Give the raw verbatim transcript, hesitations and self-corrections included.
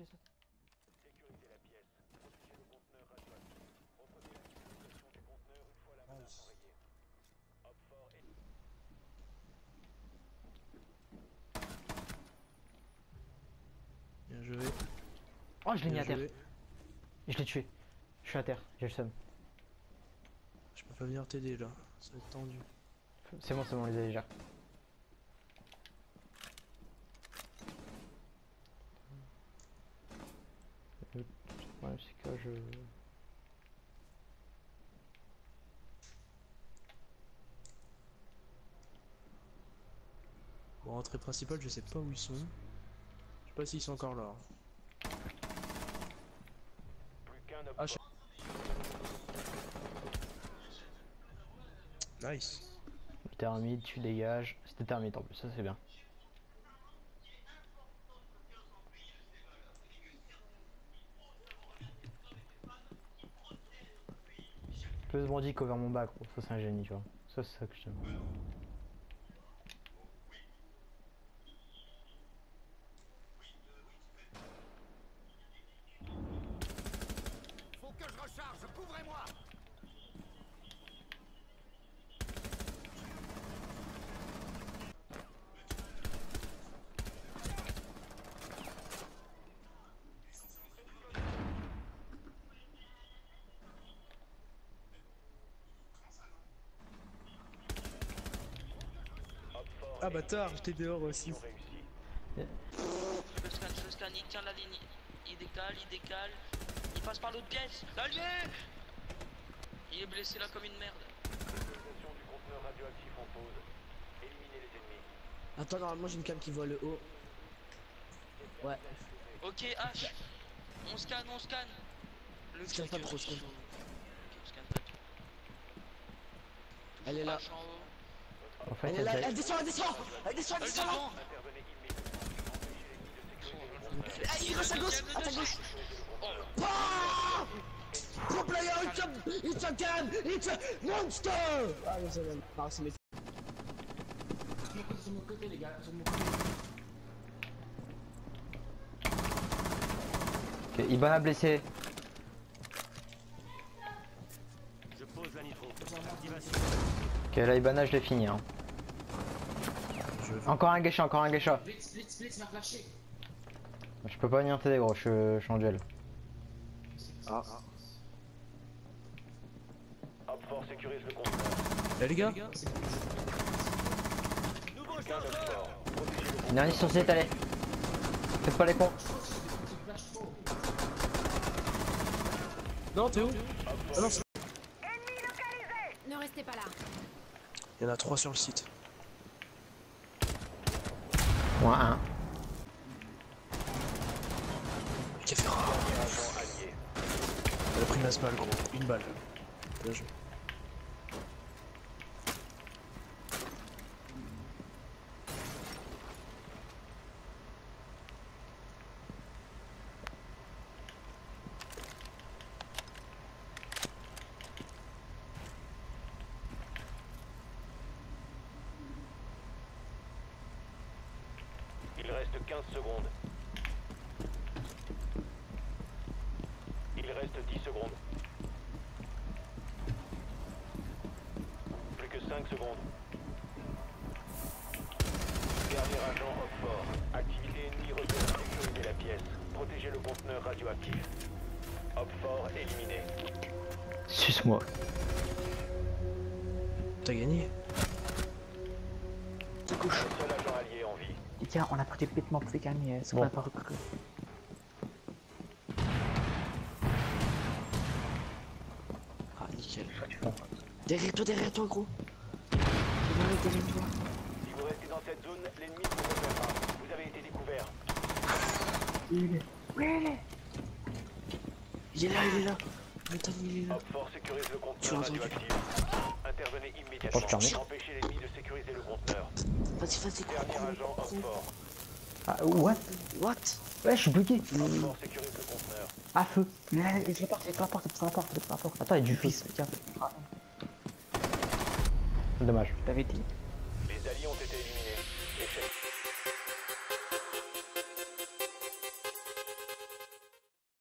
pièce, saute. Sécurisez la pièce. Protégez le conteneur radioactif. Reprenez la utilisation du conteneur une fois la menace enrayée. Hop fort et... Bien joué. Oh, je l'ai mis Bien à terre. joué. Je l'ai tué. Je suis à terre, j'ai le seum. Je peux pas venir t'aider là, ça va être tendu. C'est bon, c'est bon, on les a déjà. Le problème, c'est que je... Bon, entrée principale, je sais pas où ils sont. Je sais pas s'ils sont encore là. Plus qu'un hop Ah, je... fort. Nice. Thermite, tu dégages. C'était thermite en plus, ça c'est bien. Plus bandit cover mon bac, gros. Ça c'est un génie, tu vois. Ça c'est ça que je t'aime. Faut que je recharge, couvrez-moi. Hop fort Ah et- bâtard, j'étais dehors aussi. Mission réussie. Je le scanne, je le scanne, il tient la ligne, il décale, il décale, il passe par l'autre pièce, l'allié. Il est blessé là comme une merde. Sécurisation du conteneur radioactif en pause. Éliminez les ennemis. Attends, normalement j'ai une cam qui voit le haut. Ouais. Ok, H, on scanne, on scanne. Le Scanne pas trop, scanne. Ok, on scanne pas tout. Elle est là. H en haut. En fait, Elle est là, elle- elle descend, elle descend Elle descend, elle Elle descend là. devant. Intervenez immédiatement. Empêchez l'ennemi de sécuriser le conteneur. Ah, il reste à gauche, à ta gauche. Oh là. Ah Pro player, it's a, it's a gun, it's a monster. Ah non, c'est bon. Non, c'est mes... Sur mon côté, les gars, sur mon côté. Ok, Ibana blessé. Je pose la nitro. Activation. Ok, là Ibana je l'ai fini. Hein. Je... Encore un geisha, encore un geisha. Split, split, split, m'a flashé. Je peux pas venir t'aider gros, je, je suis en duel. Ah. Hop fort sécurise le conteneur. Eh les gars, Nouveau chargeur. Protégez le Dernier sur site, allez. Faites pas les cons. non t'es où? Ah non, c'est- Ne restez pas là. il y en a trois sur le site. Moins un. Caféra. agent allié. Elle a pris une balle gros, une balle. Bien joué. Il reste quinze secondes. Il reste dix secondes. Plus que cinq secondes. Dernier agent hop fort. Activité ennemie repère. Sécurisez la pièce. Protégez le conteneur radioactif. Hop fort éliminé. Suce-moi. T'as gagné? Un seul agent allié en vie. Et tiens, on a pris des pétements pour gagner, c'est Bon. pas recruté. Ah, nickel. Derrière toi, derrière toi, gros. Derrière, derrière toi. Si vous restez dans cette zone, l'ennemi ne vous repère pas. Vous avez été découvert. Il est. Ouais, il est. Il est là, il est là. Attends, il est là. Hop fort sécurise le Tu conteneur as entendu. radioactif. Intervenez immédiatement. Oh, putain. Empêchez l'ennemi de sécuriser le conteneur. Vas-y, vas-y, gros, Dernier gros, agent hop gros. fort. Ah, what? What? Ouais, je suis bloqué. Hop fort sécurise le conteneur. À feu. Mais là, il la porte, il la porte, il la porte, il la porte. Attends, il y a du Fils, fils. tiens. Ah, Dommage. je t'avais dit.